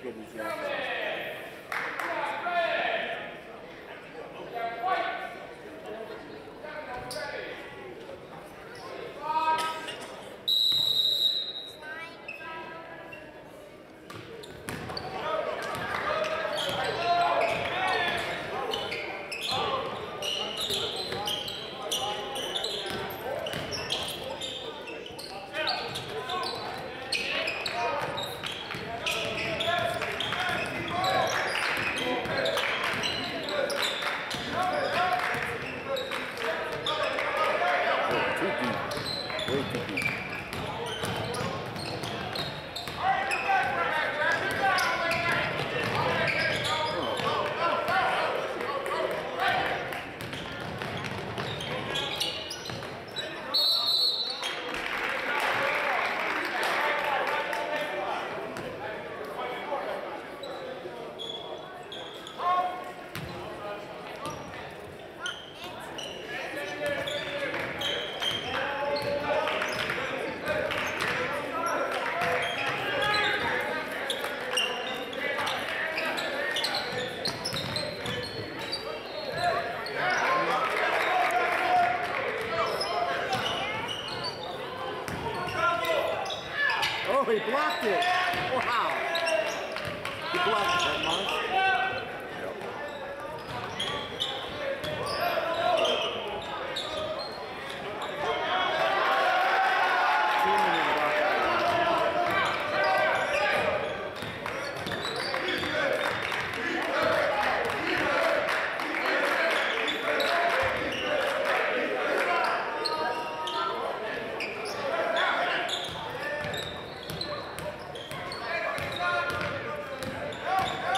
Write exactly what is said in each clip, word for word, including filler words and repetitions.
good as that. Oh, he blocked it. Wow. He blocked it that much. Go!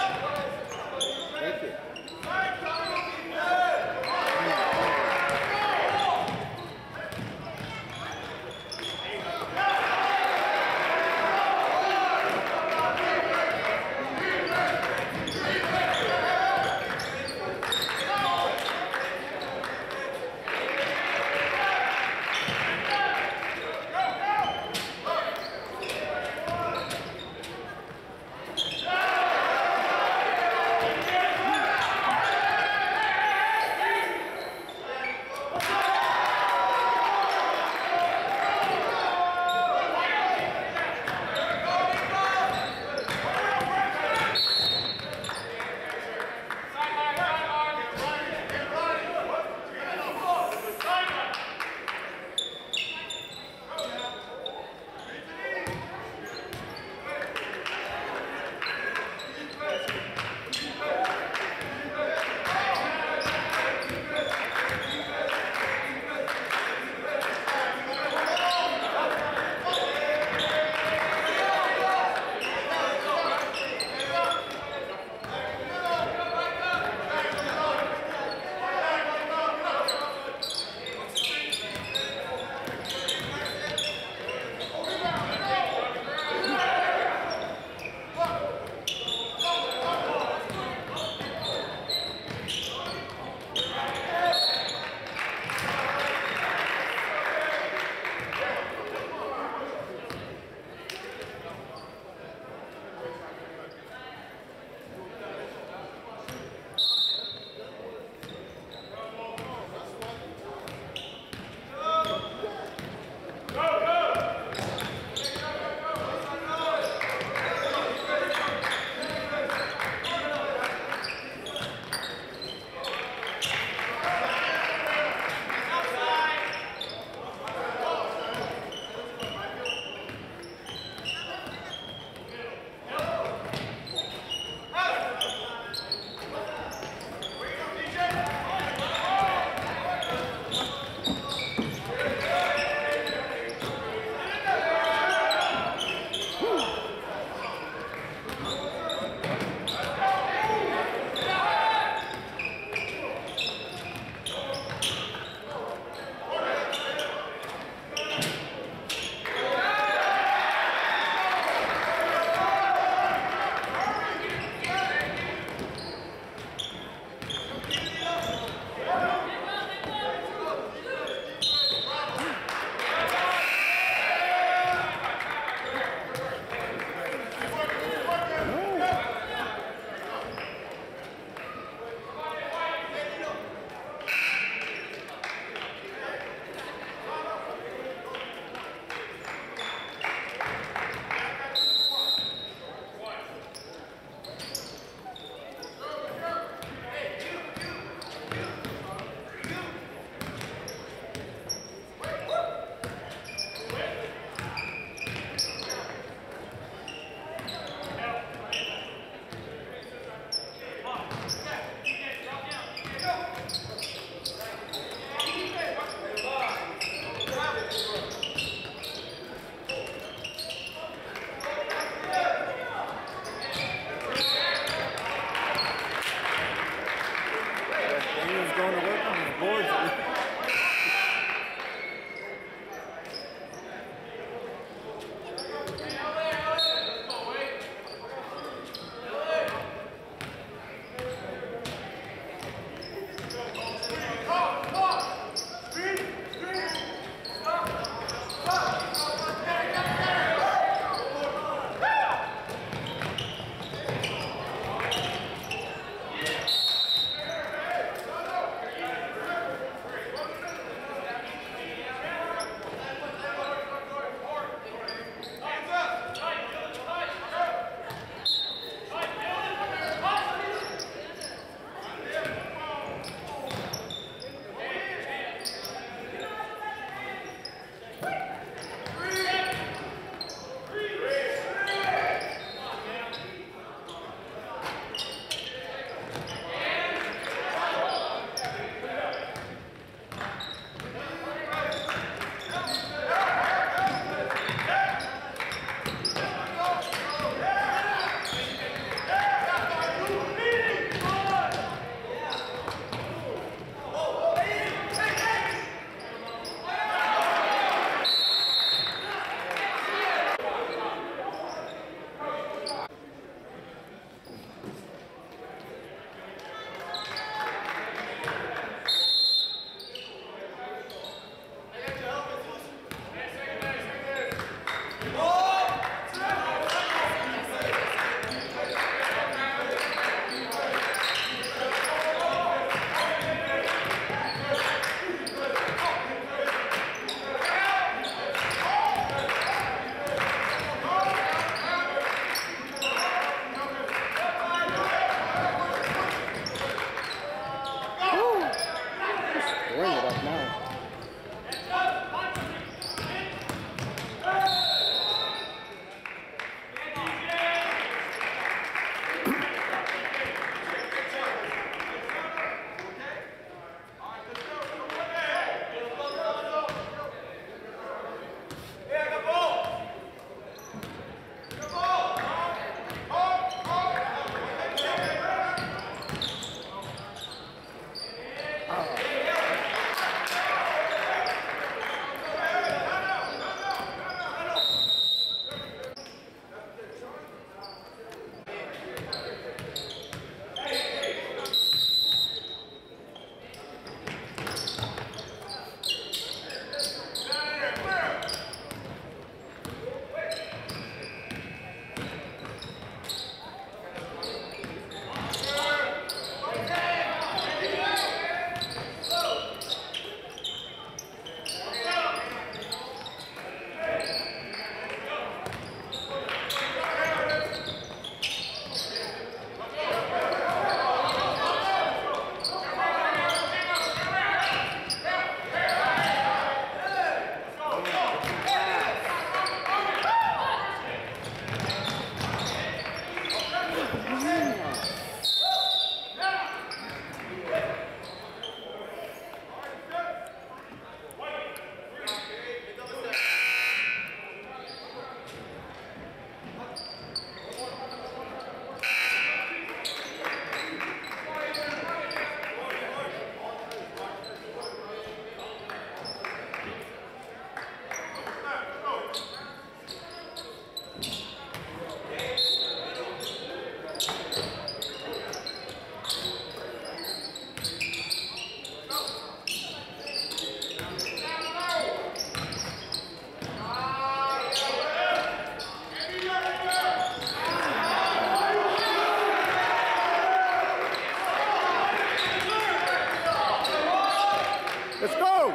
Let's go!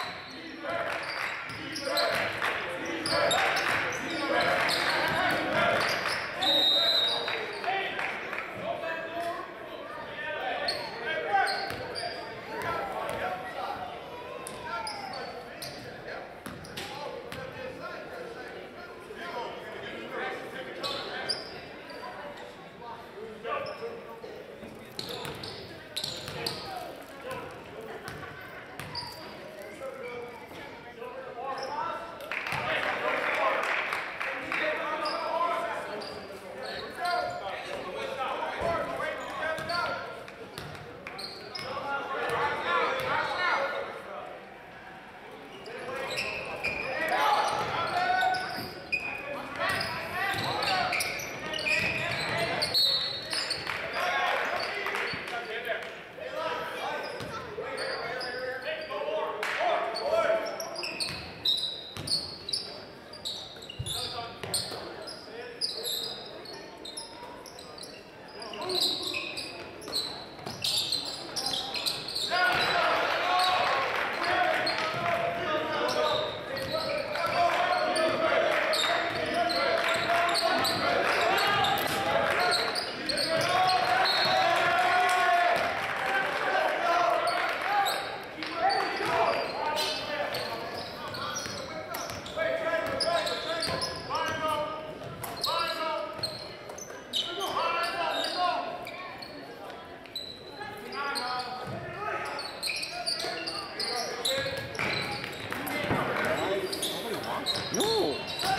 No.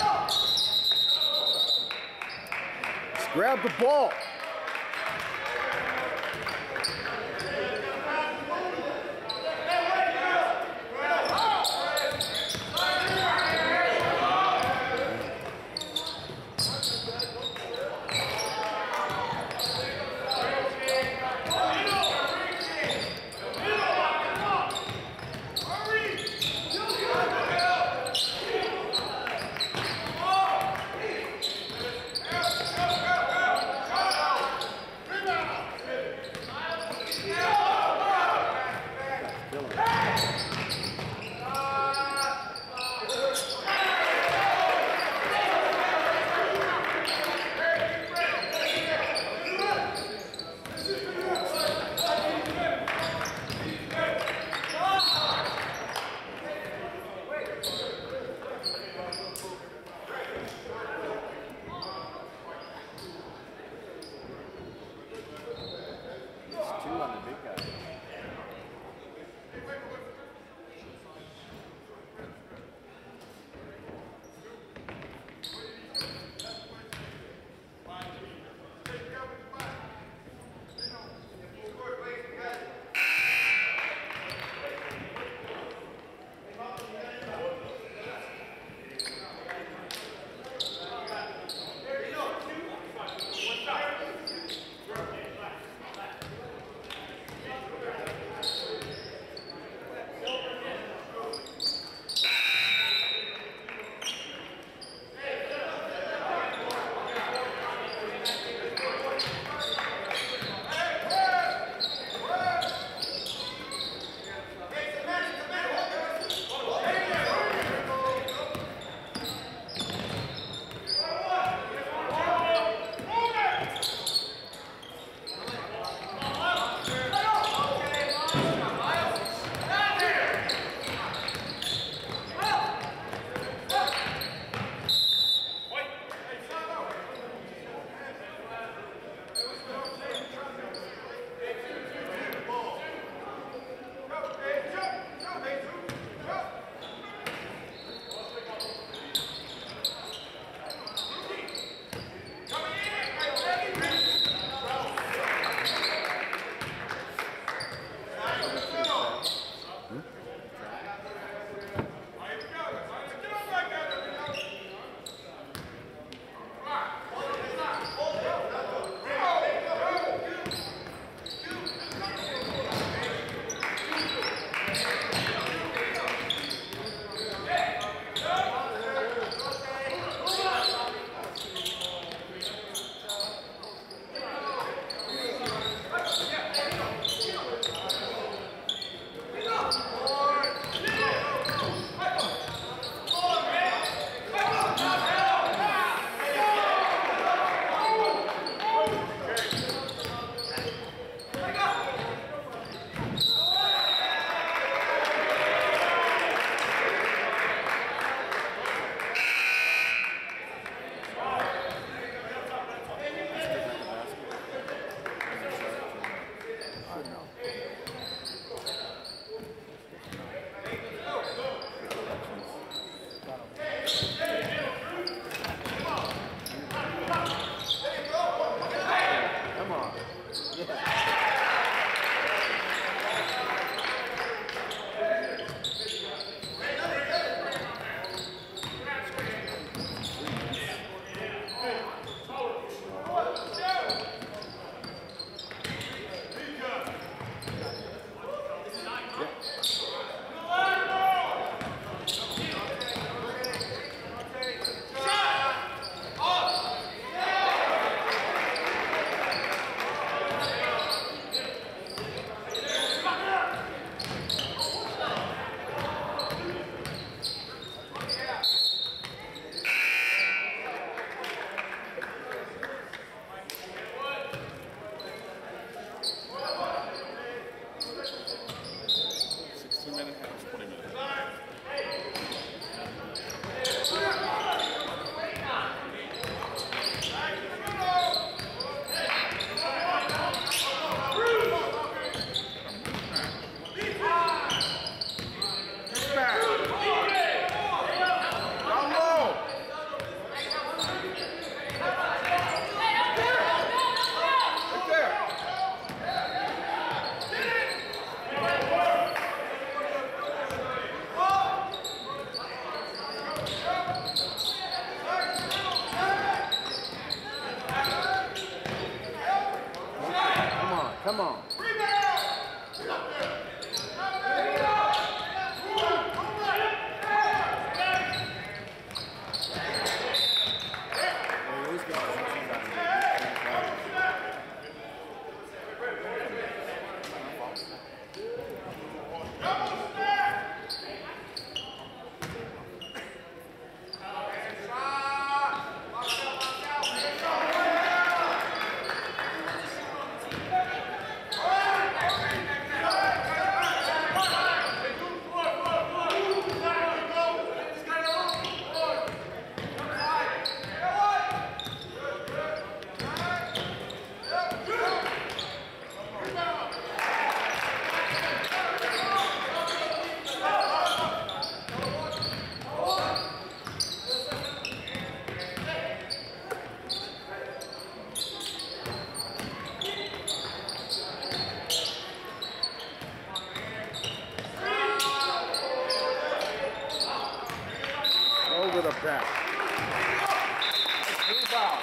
Just grab the ball. Come on. Over the back. Rebound.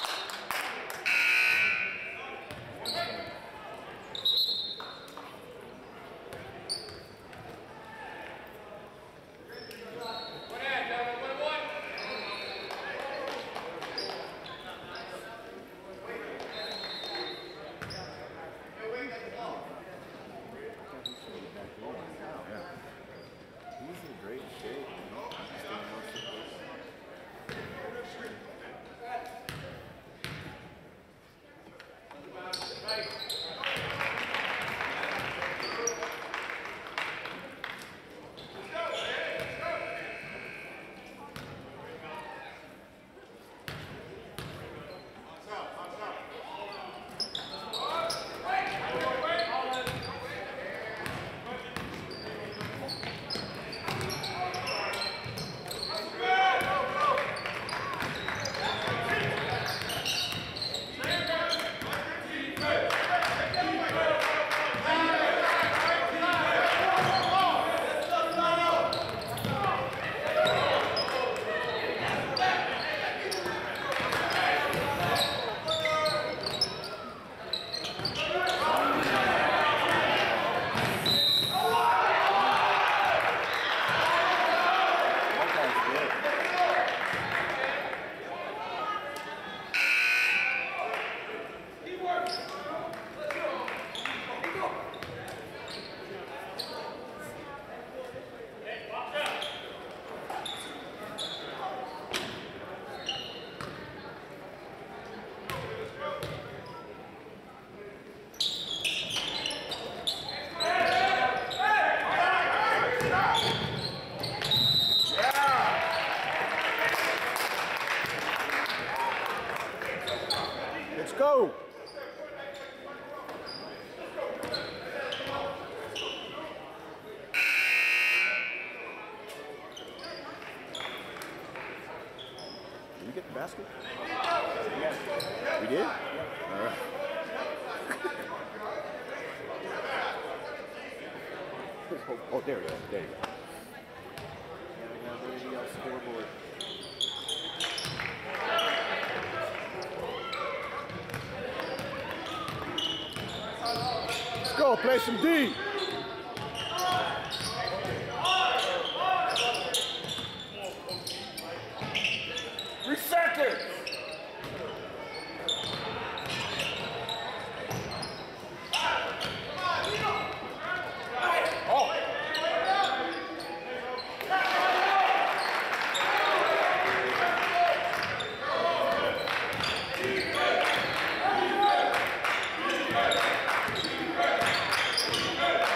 He's in great shape. Let's go. Did we get the basket? Yeah. We did? All right. oh, oh, there we go. There you go. Yeah, we got everybody else scoreboard. Let's go. Play some D. Three seconds. Hey!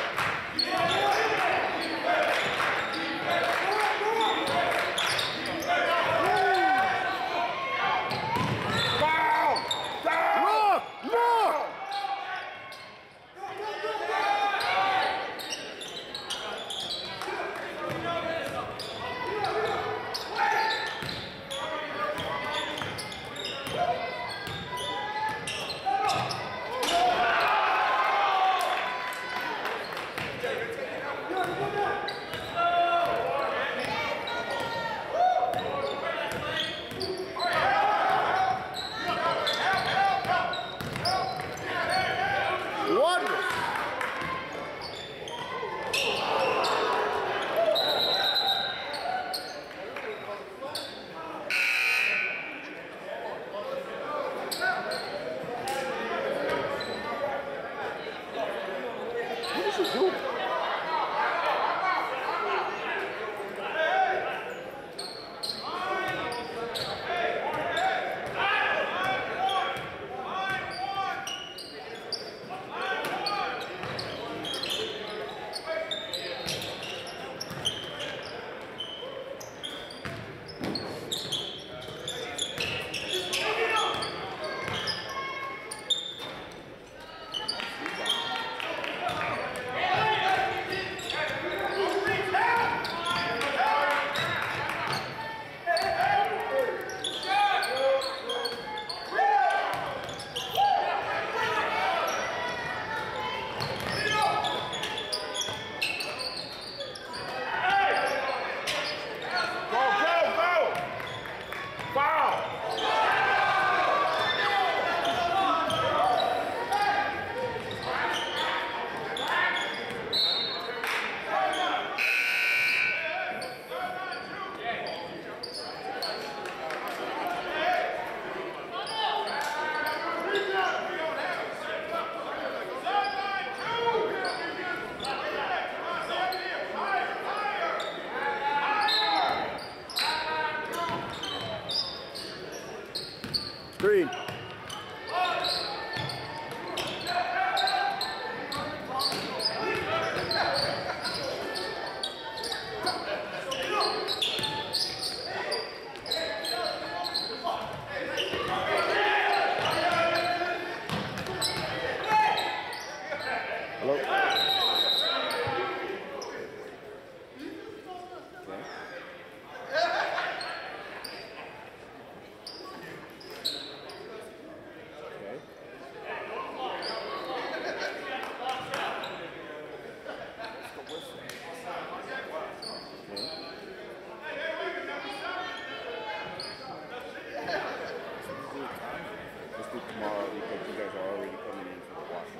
tomorrow because you guys are already coming in for the Washington.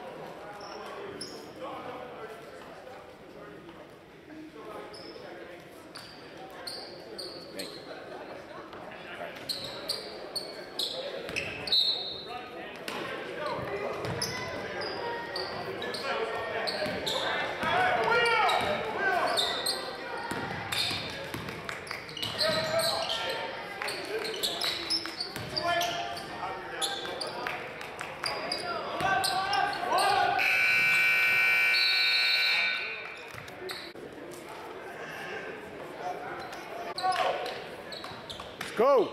Thank you. Go!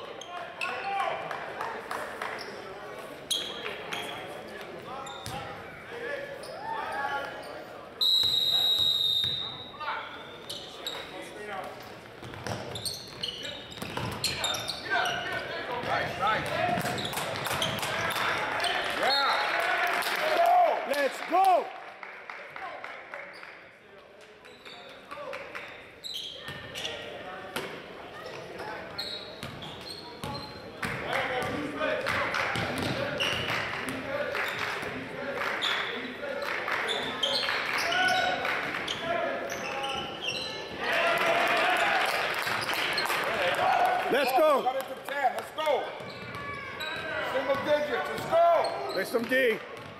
Nice, nice. Yeah. Let's go! Let's go! Cut it to ten. Let's go. Single digits. Let's go. There's some D.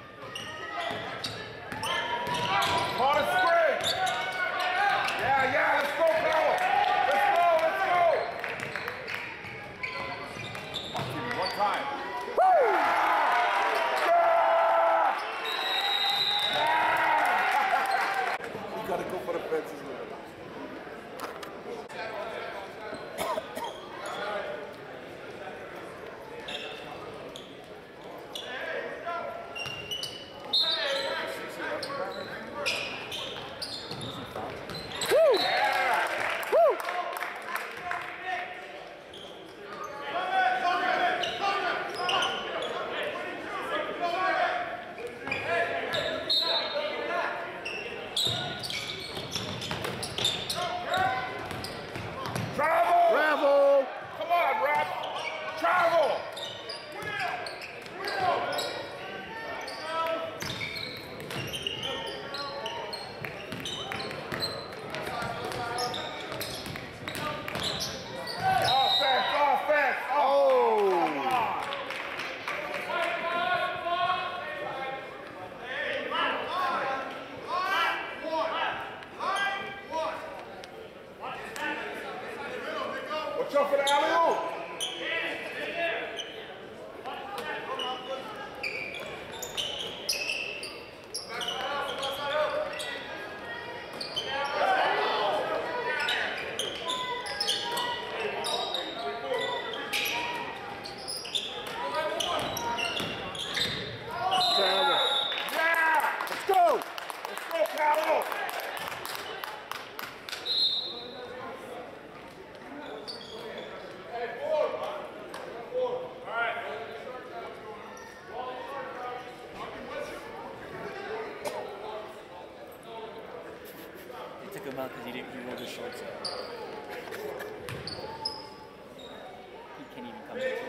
Hard and spring. Yeah, yeah. Let's go, Carol. Let's go. Let's go. I'll give you one time. Woo! Yeah! You gotta go for the fences. Travel! Travel! Come on, Rap! Travel! Offense, offense! Oh! Come on! Watch out for the alley-oop! Travel. Yeah! Let's go! Let's go, Carol! They took him out because he didn't he rolled his shorts up. He can't even come to this.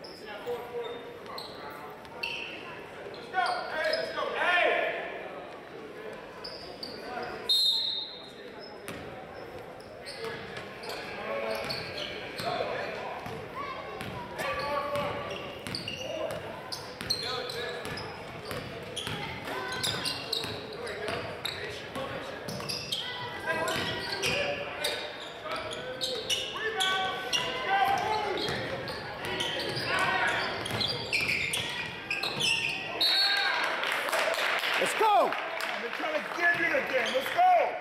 Let's go! They're trying to get you again. Let's go!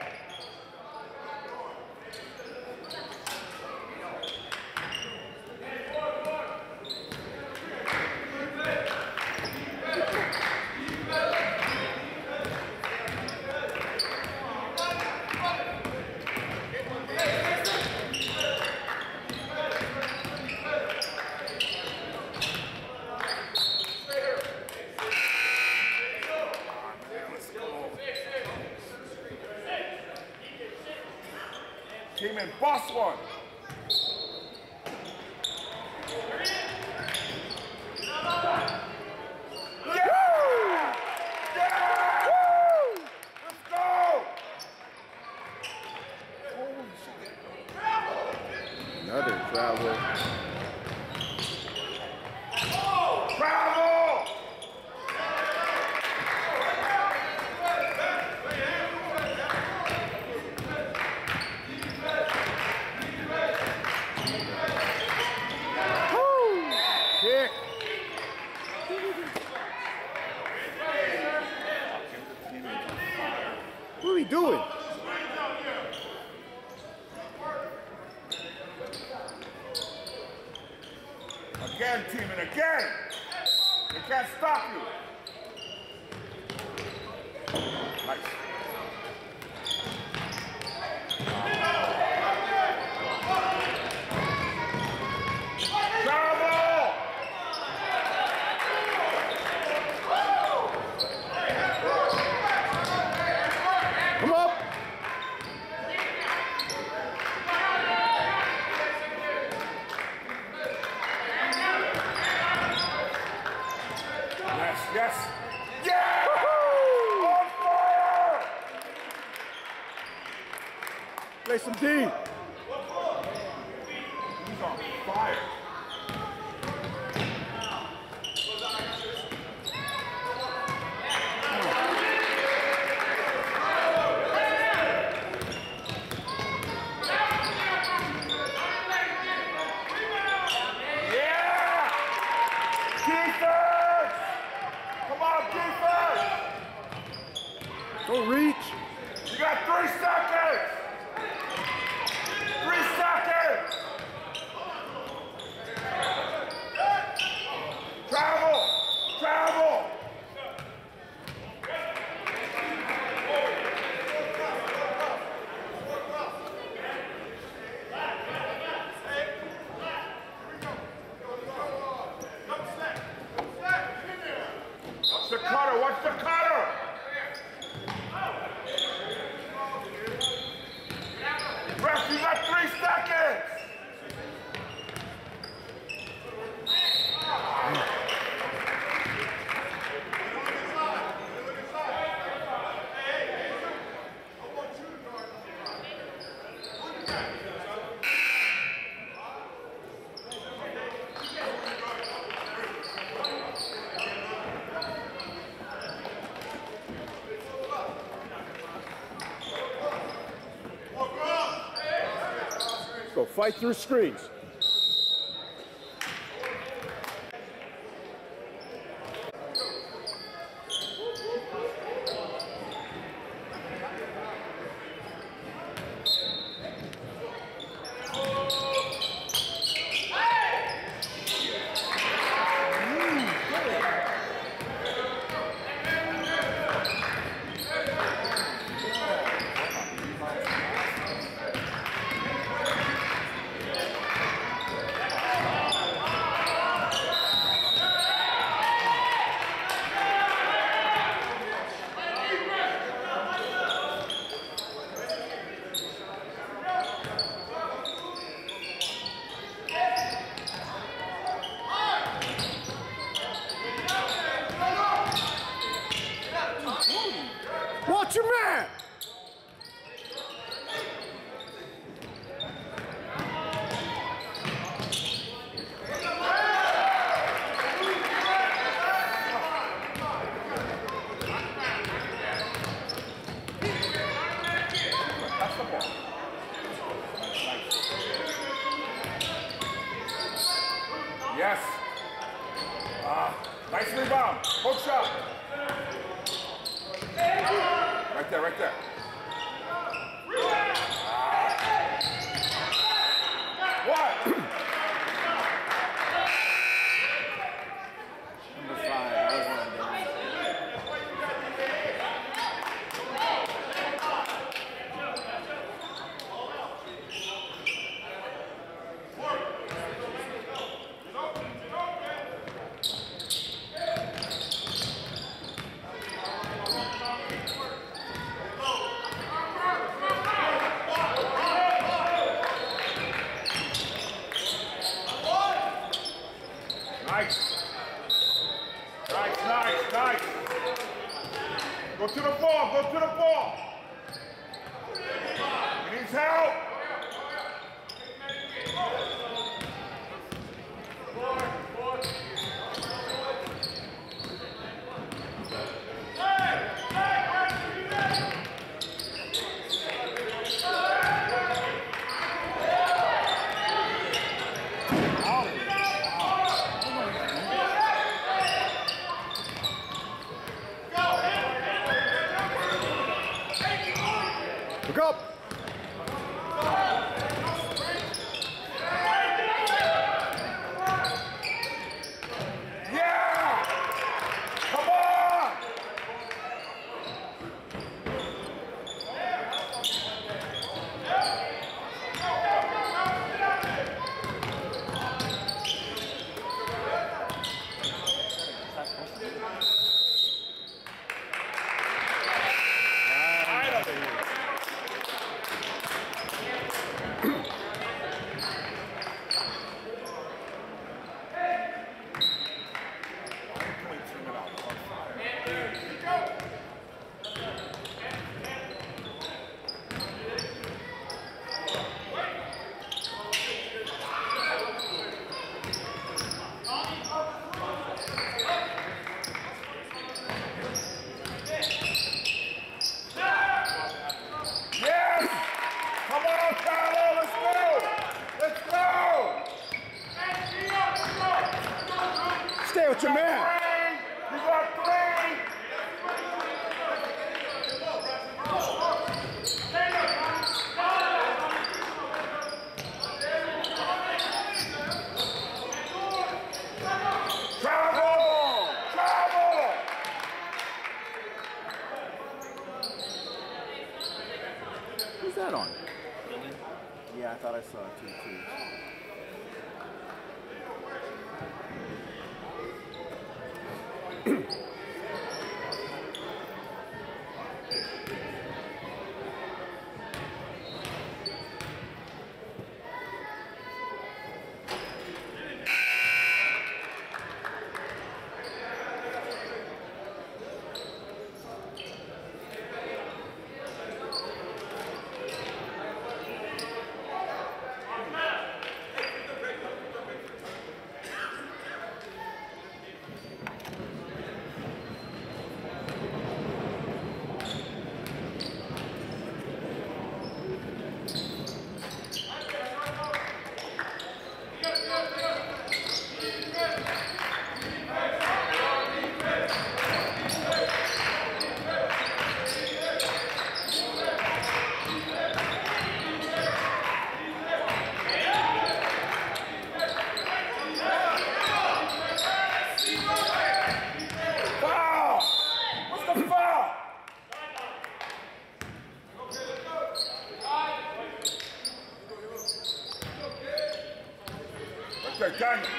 Came in, boss one. doing? Again, teaming, again! They can't stop you. Nice. Travel! Come up. Yes, yes. Yeah! On fire! Play some D. He's on fire. Yeah! Defense! Come on, defense! Don't reach. You got three seconds! Three seconds! Travel! Travel! Watch the cutter! Watch the cutter! Ref, you got three seconds! Let's go fight through screens. Watch your man! That's the ball. Yes. Ah, nice rebound. Hook shot. Right there, right there. What? Number five. That was one of them. Nice. Nice, nice, nice. Go to the ball, go to the ball. He needs help. Back up. Yeah! Come on! Right over here. Yes! Come on, Tyler, let's go! Let's go! Stay with your man. Three! You got three! Travel! Travel! Who's that on? Yeah, I thought I saw two twos. Foul! What's the foul? Okay, Daniel.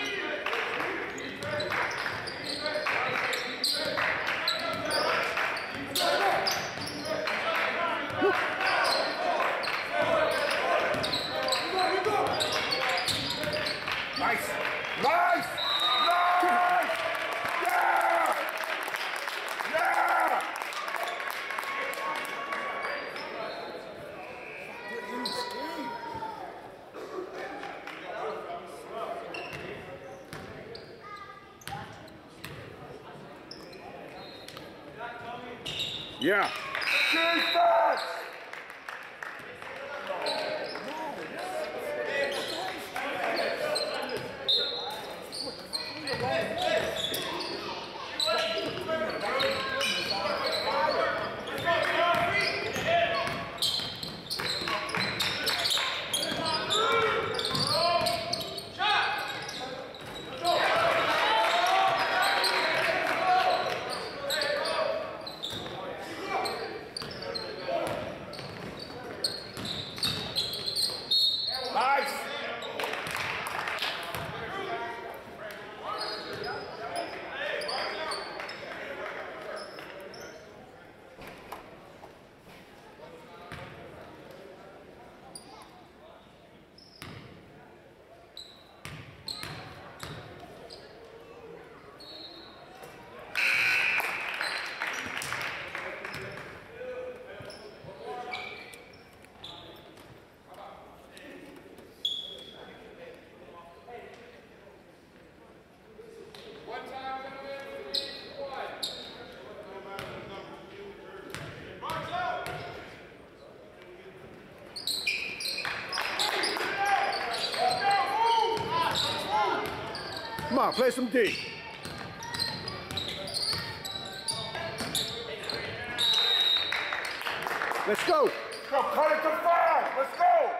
Nice! Nice! Nice! Yeah! Yeah! Yeah. Defense! Nice! Come on, play some D. Let's go. Go, cut it to five. Let's go.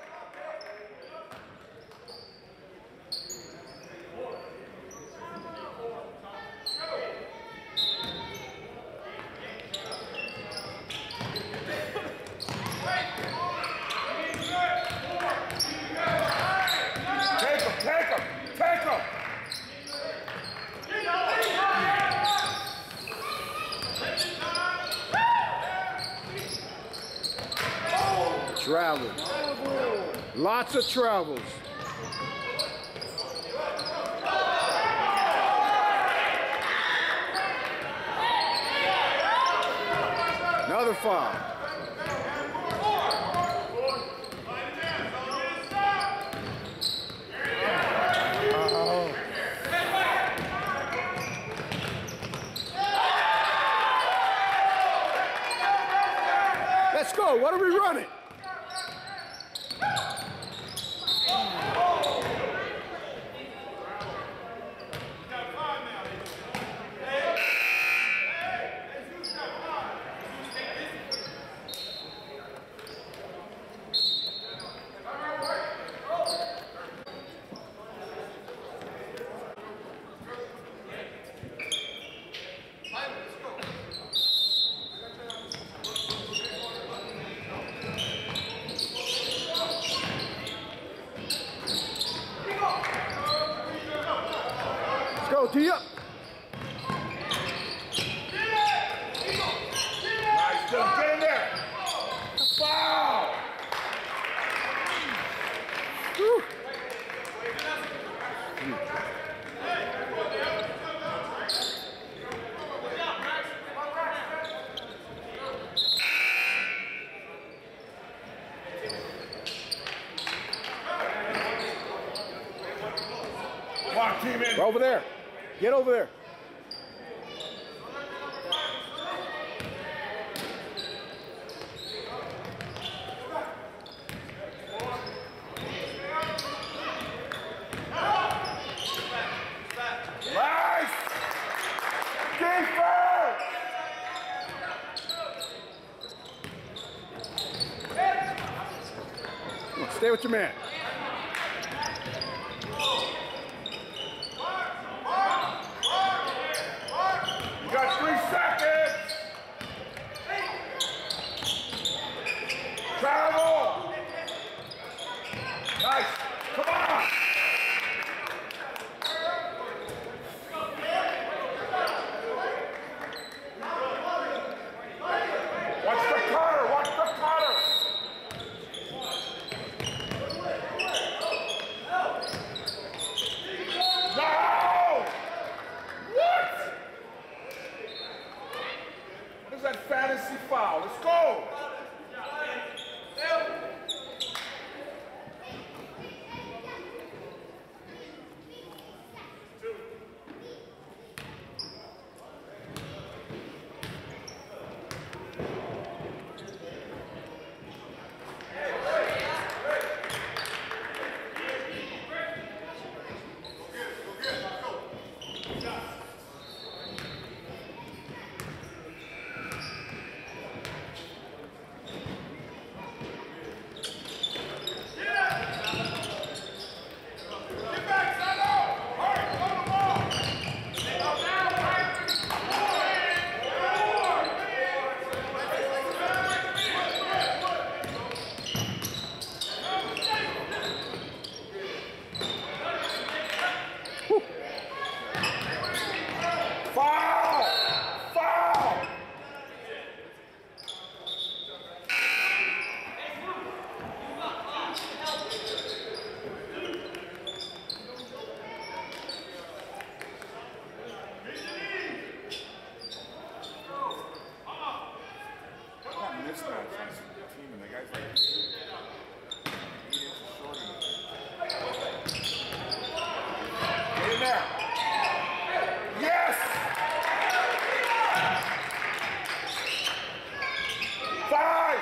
Take him, take him, take him. Travel. Lots of travels. Another foul. Oh. Let's go. What are we running? Go, tee up. Nice, Dylan, get in there. Foul. Woo. Come on, team in. Over there. Get over there. Nice. Defense. Stay with your man. You got three seconds. Travel. Nice. Come on. Watch the cutter. Watch the cutter. No! What? What is that fantasy foul? Let's go! Foul! Foul! Mismatch on the team, and the guy's like eight inches shorter. Get in there. Yes! Five!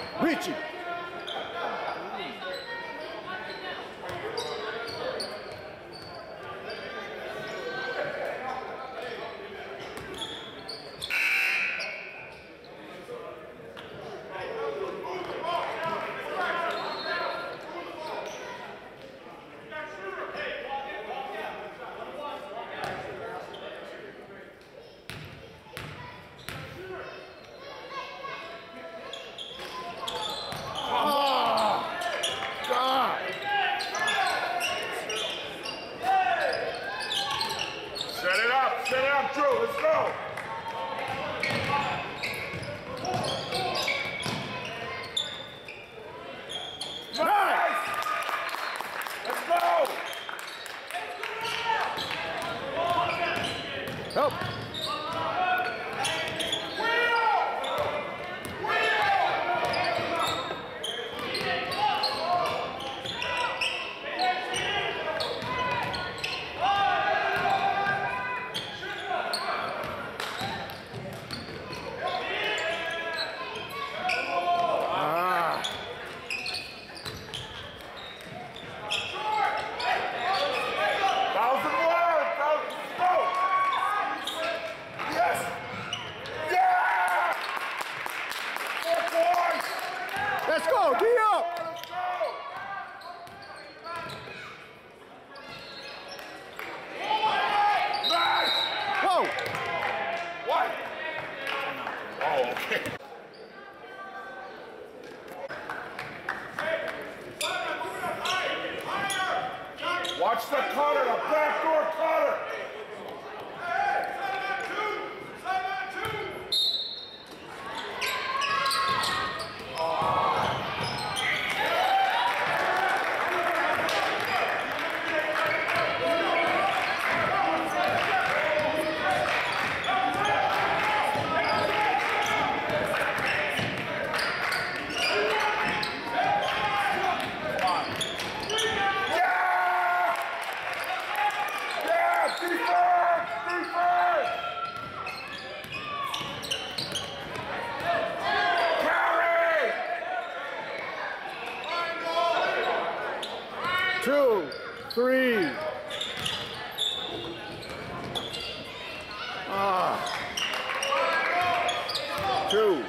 Richie. up. Thousand one, thousand, go! Yes! Yeah! Four points! Let's go, D up. Let's go! Nice! Whoa. What? Oh, okay. Watch the cutter, the backdoor cutter. Yeah! Yeah, defense! Defense! Carry! Two, three. Ah. Two.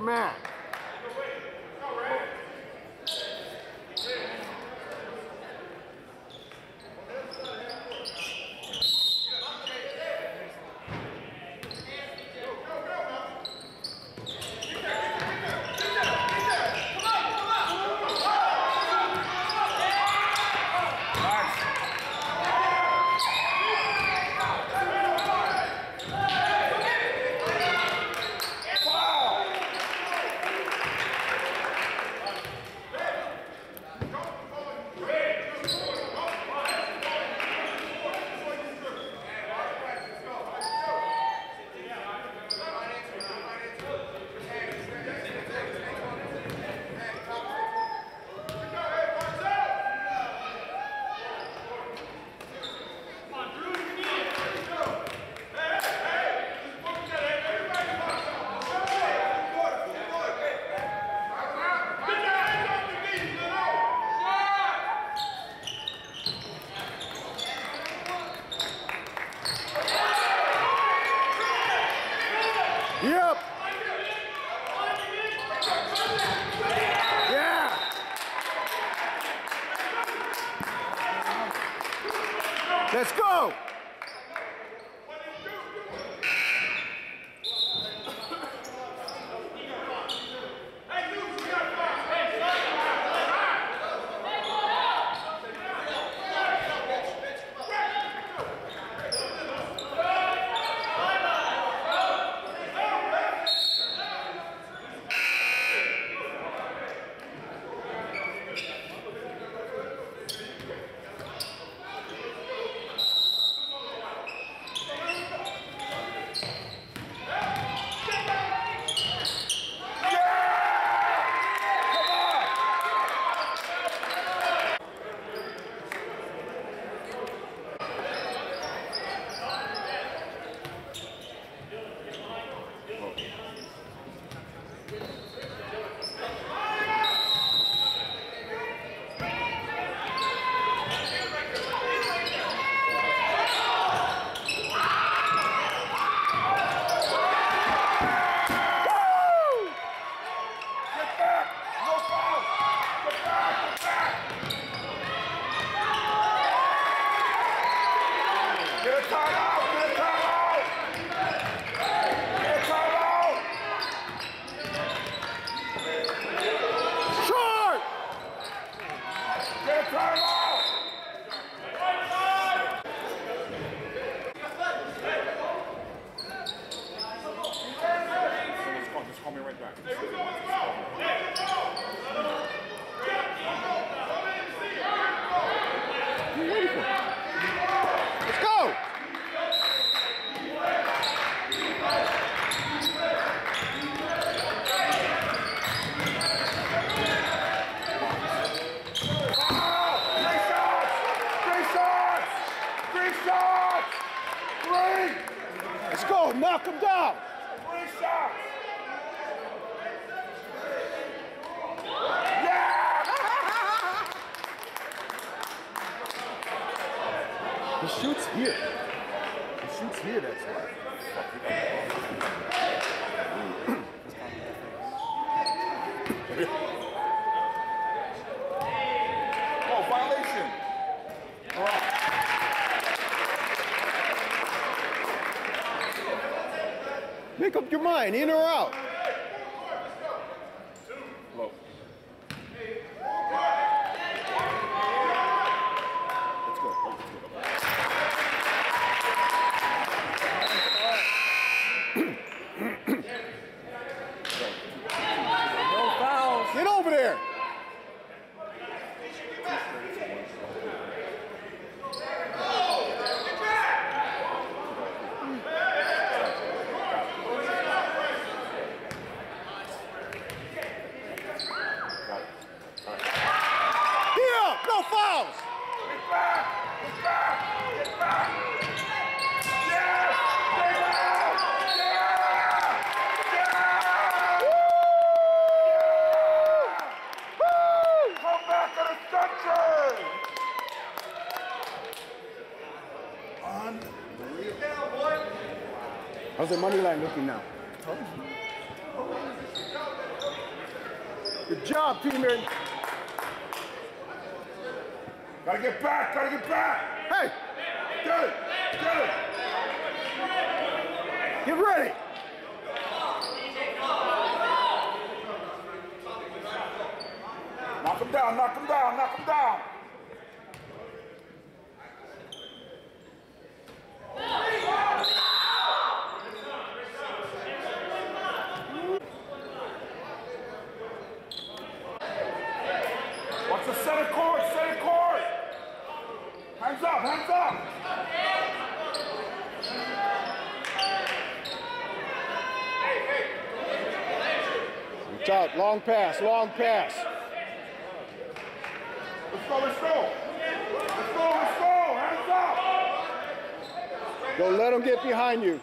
man. Yep. Yeah. Let's go. Let's go, knock him down. Three shots. Yeah! He shoots here. He shoots here, that's why. Oh, violation. Oh. Make up your mind, in or out. Low. Let's go. No fouls. Get over there. No fouls! Get back! Get back! Get back! Yes! Stay down! Yeah! Yeah! Woo! Yeah! Woo! Come back to the century! How's the money line looking now? Good job, teammate. Gotta get back, gotta get back. Hey, Get it, get it. get ready. Knock him down, knock him down, knock him down. Watch the center court, center court. Hands up, hands up. Reach out, long pass, long pass. Let's go, let's go. Let's go, let's go. Hands up. Don't let him get behind you.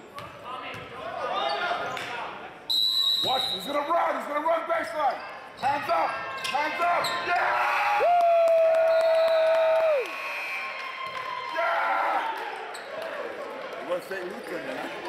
Watch, he's gonna run, he's gonna run baseline. Hands up, hands up. Yeah! Yeah! You want to say Lutheran, huh?